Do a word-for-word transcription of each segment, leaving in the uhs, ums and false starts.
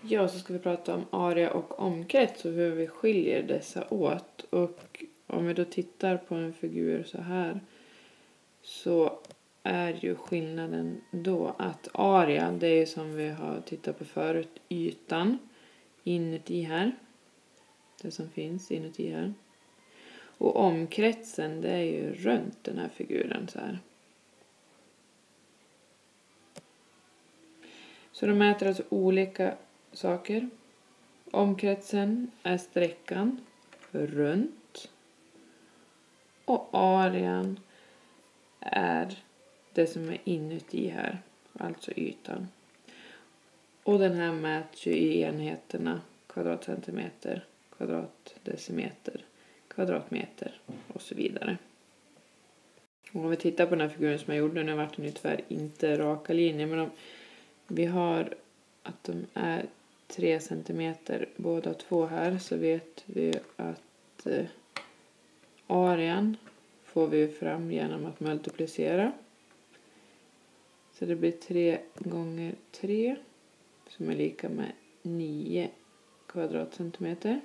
Ja, så ska vi prata om area och omkrets och hur vi skiljer dessa åt. Och om vi då tittar på en figur så här så är ju skillnaden då att area, det är som vi har tittat på förut, ytan inuti här. Det som finns inuti här. Och omkretsen, det är ju runt den här figuren så här. Så de mäter alltså olika saker. Omkretsen är sträckan runt. Och arean är det som är inuti här. Alltså ytan. Och den här mäts ju i enheterna kvadratcentimeter, kvadratdecimeter, kvadratmeter och så vidare. Och om vi tittar på den här figuren som jag gjorde, nu vart den ju tyvärr inte raka linjer, men om vi har att de är tre centimeter båda två här, så vet vi att eh, arean får vi fram genom att multiplicera. Så det blir tre gånger tre som är lika med nio kvadratcentimeter.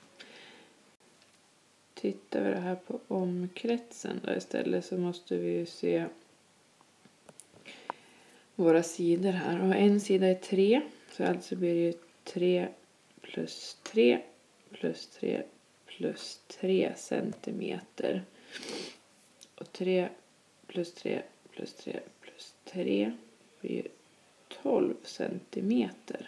Tittar vi det här på omkretsen då istället, så måste vi ju se våra sidor här. Och en sida är tre, så alltså blir det ju tre plus tre plus tre plus tre centimeter. Och tre plus tre plus tre plus tre blir tolv centimeter.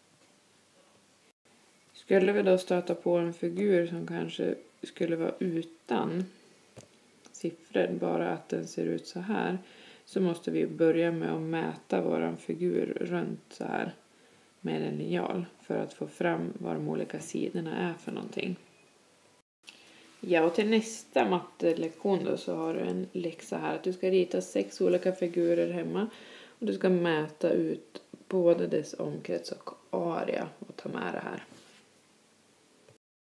Skulle vi då stöta på en figur som kanske skulle vara utan siffror, bara att den ser ut så här, så måste vi börja med att mäta våran figur runt så här med en linjal för att få fram vad de olika sidorna är för någonting. Ja, och till nästa mattelektion då så har du en läxa här att du ska rita sex olika figurer hemma och du ska mäta ut både dess omkrets och area och ta med det här.